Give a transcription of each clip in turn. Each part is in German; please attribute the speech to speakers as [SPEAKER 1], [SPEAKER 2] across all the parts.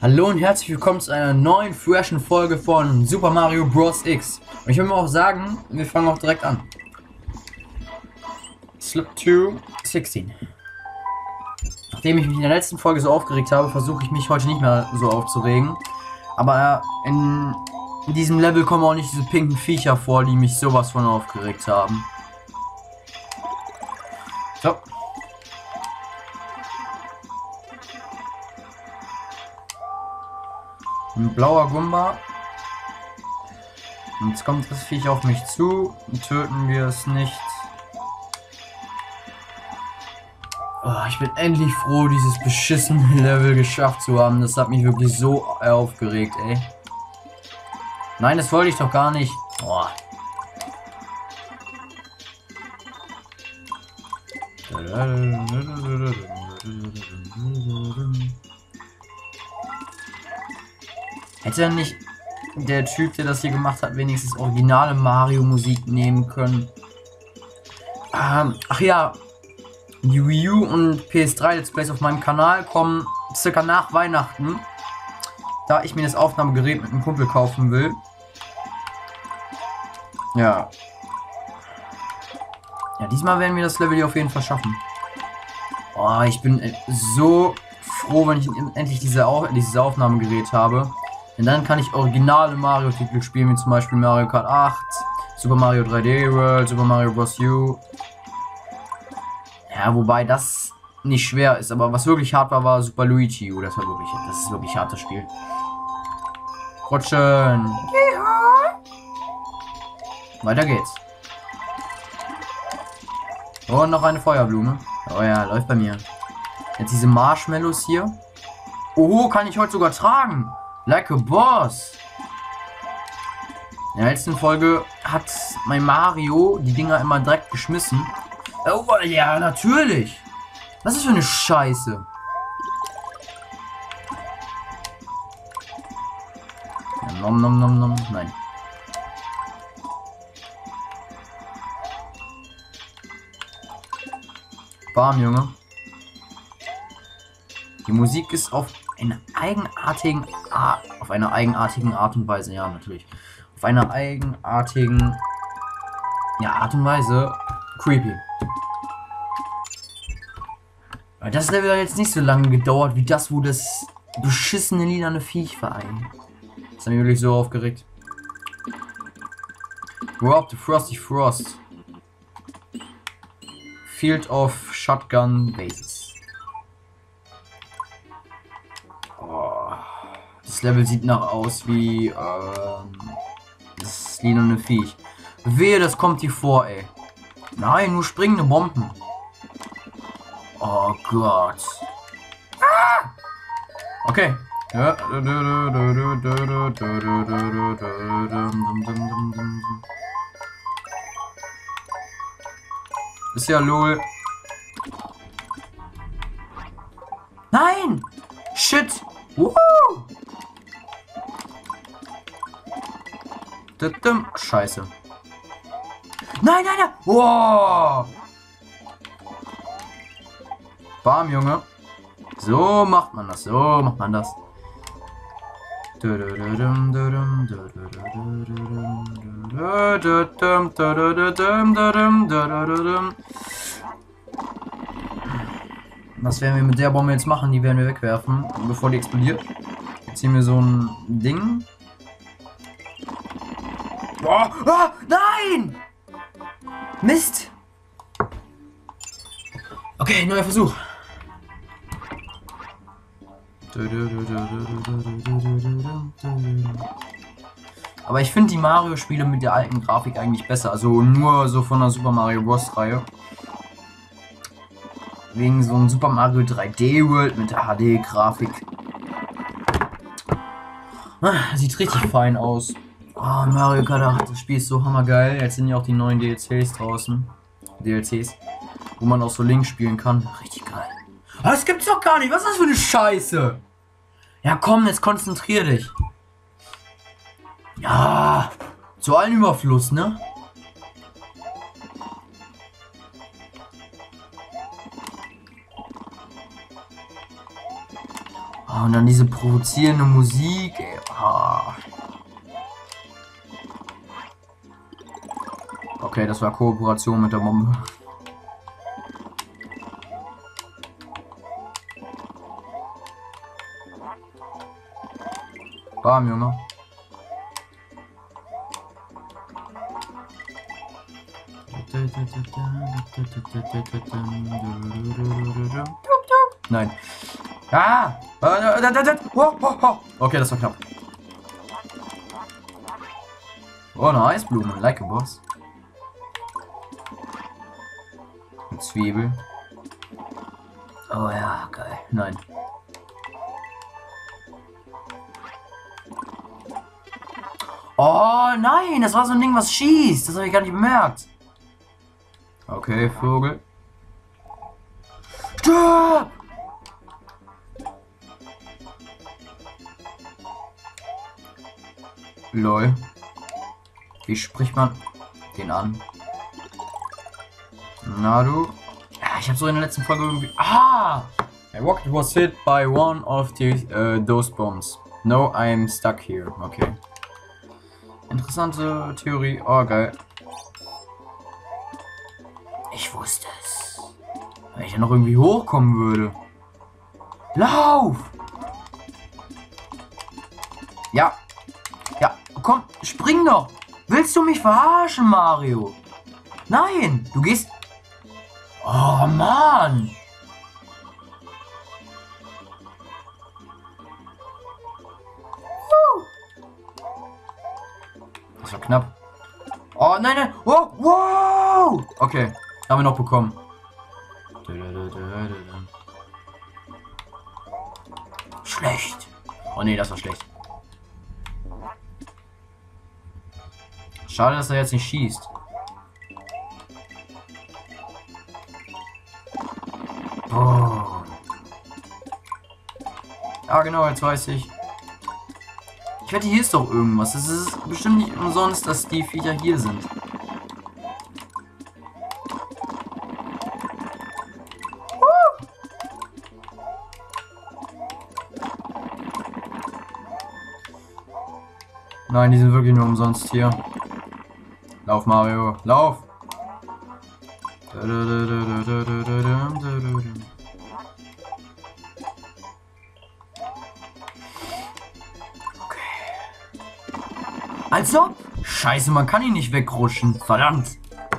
[SPEAKER 1] Hallo und herzlich willkommen zu einer neuen, freshen Folge von Super Mario Bros. X. Und ich will mal auch sagen, wir fangen auch direkt an. Slip to 16. Nachdem ich mich in der letzten Folge so aufgeregt habe, versuche ich mich heute nicht mehr so aufzuregen. Aber in diesem Level kommen auch nicht diese pinken Viecher vor, die mich sowas von aufgeregt haben. So. Ein blauer Gumba. Und jetzt kommt das Viech auf mich zu. Und töten wir es nicht. Oh, ich bin endlich froh, dieses beschissene Level geschafft zu haben. Das hat mich wirklich so aufgeregt, ey. Nein, das wollte ich doch gar nicht. Oh. Hätte nicht der Typ, der das hier gemacht hat, wenigstens originale Mario-Musik nehmen können? Ach ja, die Wii U und PS3 Let's Plays auf meinem Kanal kommen circa nach Weihnachten, da ich mir das Aufnahmegerät mit einem Kumpel kaufen will. Ja. Ja, diesmal werden wir das Level hier auf jeden Fall schaffen. Oh, ich bin so froh, wenn ich endlich dieses Aufnahmegerät habe. Denn dann kann ich originale Mario-Titel spielen, wie zum Beispiel Mario Kart 8, Super Mario 3D World, Super Mario Bros. U. Ja, wobei das nicht schwer ist, aber was wirklich hart war, war Super Luigi U. Das ist wirklich hartes Spiel. Rutschen. Ja. Weiter geht's. Und noch eine Feuerblume. Oh ja, läuft bei mir. Jetzt diese Marshmallows hier. Oh, kann ich heute sogar tragen. Like a boss. In der letzten Folge hat mein Mario die Dinger immer direkt geschmissen. Oh ja, natürlich. Was ist für eine Scheiße? Ja, nom nom nom nom. Nein. Bam, Junge. Die Musik ist auf einer eigenartigen Art und Weise, ja, natürlich. Auf einer eigenartigen, ja, Art und Weise creepy. Weil das Level hat jetzt nicht so lange gedauert wie das, wo das beschissene lilane Viech war. Das hat mich wirklich so aufgeregt. Rob the Frosty Frost. Field of Shotgun Bases. Oh, das Level sieht nach aus wie das lilane Viech. Wehe, das kommt hier vor, ey. Nein, nur springende Bomben. Oh Gott. Ah! Okay. Ist ja lol. Nein! Shit! Woohoo! Scheiße. Nein, nein, nein! Wow! Bam, Junge. So macht man das. So macht man das. Was werden wir mit der Bombe jetzt machen? Die werden wir wegwerfen, bevor die explodiert. Jetzt ziehen wir so ein Ding. Oh, oh, nein! Mist! Okay, neuer Versuch. Aber ich finde die Mario-Spiele mit der alten Grafik eigentlich besser. Also nur so von der Super Mario Bros. Reihe. Wegen so einem Super Mario 3D World mit der HD-Grafik. Sieht richtig fein aus. Oh, Mario Kart 8, das Spiel ist so hammergeil. Jetzt sind ja auch die neuen DLCs draußen. DLCs. Wo man auch so Link spielen kann. Richtig geil. Aber das gibt's doch gar nicht. Was ist das für eine Scheiße? Ja komm, jetzt konzentrier dich. Ja. Zu allen Überfluss, ne? Oh, und dann diese provozierende Musik, ey. Oh. Okay, das war Kooperation mit der Bombe. Bam, Junge. Nein. Ah! Okay, das war knapp. Oh, eine Eisblume. Like a boss. Eine Zwiebel. Oh ja, geil. Nein. Oh nein, das war so ein Ding, was schießt. Das habe ich gar nicht bemerkt. Okay, Vogel. Stopp! Lol. Wie spricht man den an? Na du? Ja, ich habe so in der letzten Folge irgendwie... Ah! A rocket was hit by one of those bombs. No, I'm stuck here. Okay. Interessante Theorie. Oh, geil. Ich wusste es. Wenn ich ja noch irgendwie hochkommen würde. Lauf! Ja. Ja, komm, spring doch. Willst du mich verarschen, Mario? Nein, du gehst... Oh, Mann. Das war knapp. Oh, nein, nein. Oh, wow. Okay, haben wir noch bekommen. Schlecht. Oh, nee, das war schlecht. Schade, dass er jetzt nicht schießt. Oh. Ja, genau, jetzt weiß ich. Ich wette, hier ist doch irgendwas. Es ist bestimmt nicht umsonst, dass die Viecher hier sind. Nein, die sind wirklich nur umsonst hier. Lauf, Mario, lauf! Als ob! Scheiße, man kann ihn nicht wegrutschen. Verdammt!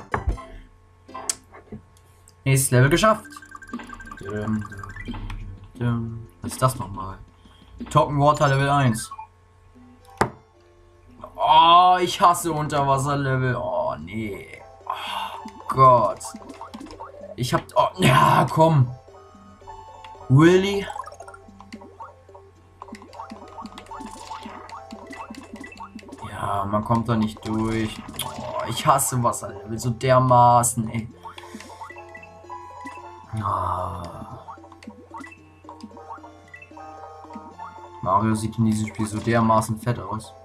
[SPEAKER 1] Nächstes Level geschafft. Was ist das nochmal? Talking Water Level 1. Oh, ich hasse Unterwasserlevel. Oh, nee. Oh, Gott. Ich hab... Oh, ja, komm. Really? Ja, man kommt da nicht durch. Oh, ich hasse Wasserlevel so dermaßen, ey. Oh. Mario sieht in diesem Spiel so dermaßen fett aus.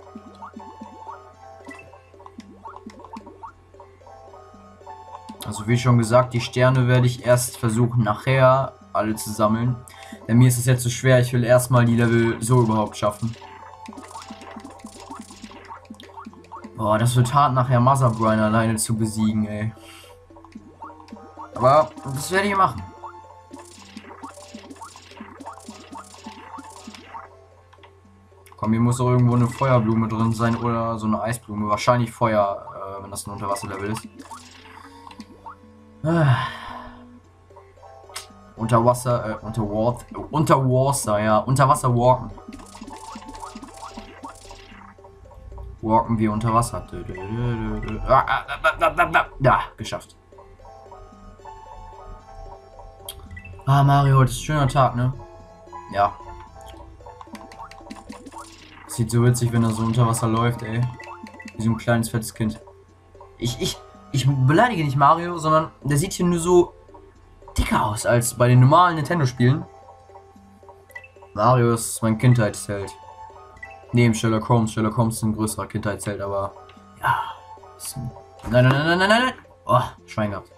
[SPEAKER 1] Also wie schon gesagt, die Sterne werde ich erst versuchen nachher alle zu sammeln. Denn mir ist es jetzt zu schwer, ich will erstmal die Level so überhaupt schaffen. Boah, das wird hart nachher Mother Brain alleine zu besiegen, ey. Aber das werde ich machen. Komm, hier muss auch irgendwo eine Feuerblume drin sein oder so eine Eisblume. Wahrscheinlich Feuer, wenn das ein Unterwasserlevel ist. Unterwasser, Unterwasser, ja, Unterwasser walken. Walken wir unter Wasser. Ja, geschafft. Ah, Mario, heute ist ein schöner Tag, ne? Ja. Sieht so witzig, wenn er so unter Wasser läuft, ey. Wie so ein kleines, fettes Kind. Ich beleidige nicht Mario, sondern der sieht hier nur so dicker aus als bei den normalen Nintendo-Spielen. Mario ist mein Kindheitsheld. Neben Sherlock Holmes. Sherlock Holmes ist ein größerer Kindheitsheld, aber ja. Nein, nein, nein, nein, nein, nein. Oh, Schwein gehabt.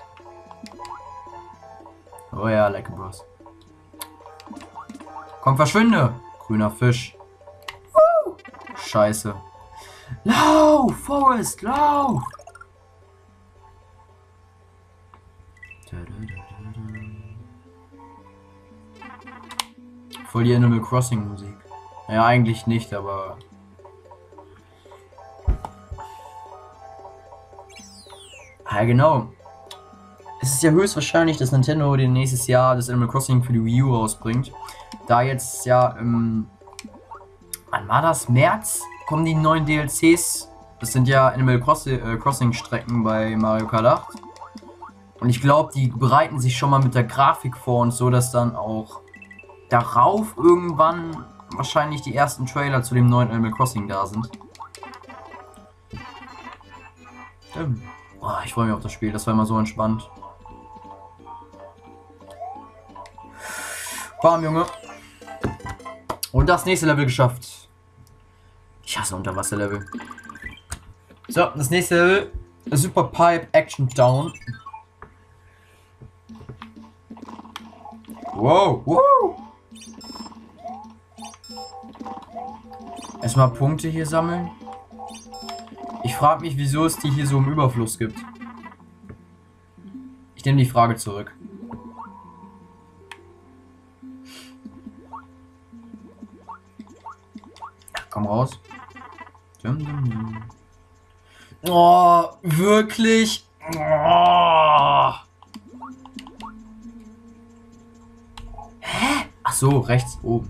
[SPEAKER 1] Oh ja, like a Bros. Komm, verschwinde. Grüner Fisch. Scheiße. Lauf, Forrest, lauf! Voll die Animal Crossing Musik. Ja, eigentlich nicht, aber... Ja, genau. Es ist ja höchstwahrscheinlich, dass Nintendo den nächstes Jahr das Animal Crossing für die Wii U rausbringt. Da jetzt ja im... wann war das? März? Kommen die neuen DLCs. Das sind ja Animal Crossing Strecken bei Mario Kart 8. Und ich glaube, die bereiten sich schon mal mit der Grafik vor und so, dass dann auch darauf irgendwann wahrscheinlich die ersten Trailer zu dem neuen Animal Crossing da sind. Oh, ich freue mich auf das Spiel, das war immer so entspannt. Bam, Junge. Und das nächste Level geschafft. Ich hasse Unterwasserlevel. So, das nächste Level. Super Pipe Action Down. Wow, wow. Erstmal Punkte hier sammeln. Ich frage mich, wieso es die hier so im Überfluss gibt. Ich nehme die Frage zurück. Komm raus. Oh, wirklich? Oh. Hä? Ach so, rechts oben.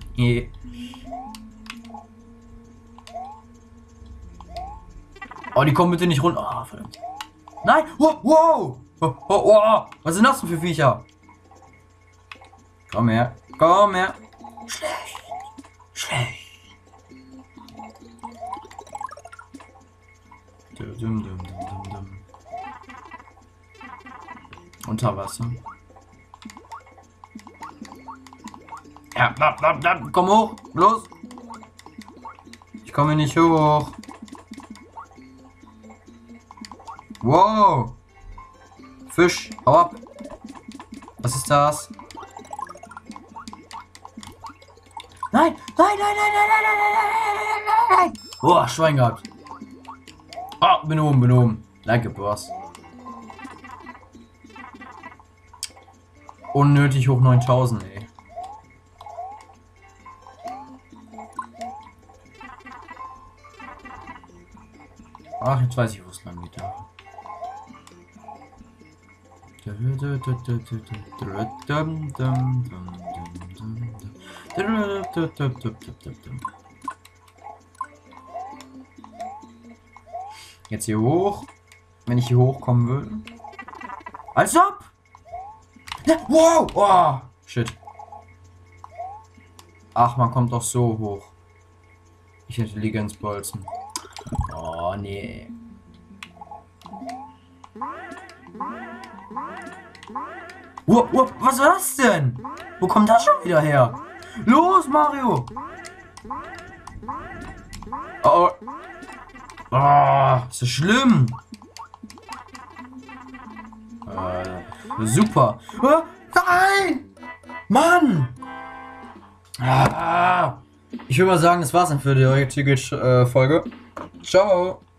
[SPEAKER 1] Oh, die kommen bitte nicht runter. Oh, verdammt. Nein! Wow! Wow! Oh, oh, oh. Was sind das denn für Viecher? Komm her. Komm her. Schlecht. Schlecht. Unter Wasser. Ja, komm hoch. Los. Ich komme nicht hoch. Wow. Fisch, hau ab. Was ist das? Nein, nein, nein, nein, nein, nein, nein, nein, nein, nein. Oh, Schwein gehabt. Oh, bin oben. Like a boss. Unnötig hoch 9000, ey. Ach, jetzt weiß ich, wo es lang geht. Jetzt hier hoch. Wenn ich hier hochkommen würde. Als ob! Wow! Oh, shit. Ach, man kommt doch so hoch. Ich Intelligenzbolzen. Oh, nee. Was war das denn? Wo kommt das schon wieder her? Los, Mario! Oh, ist das schlimm? Super. Oh, nein! Mann! Ich würde mal sagen, das war's dann für die heutige Folge. Ciao!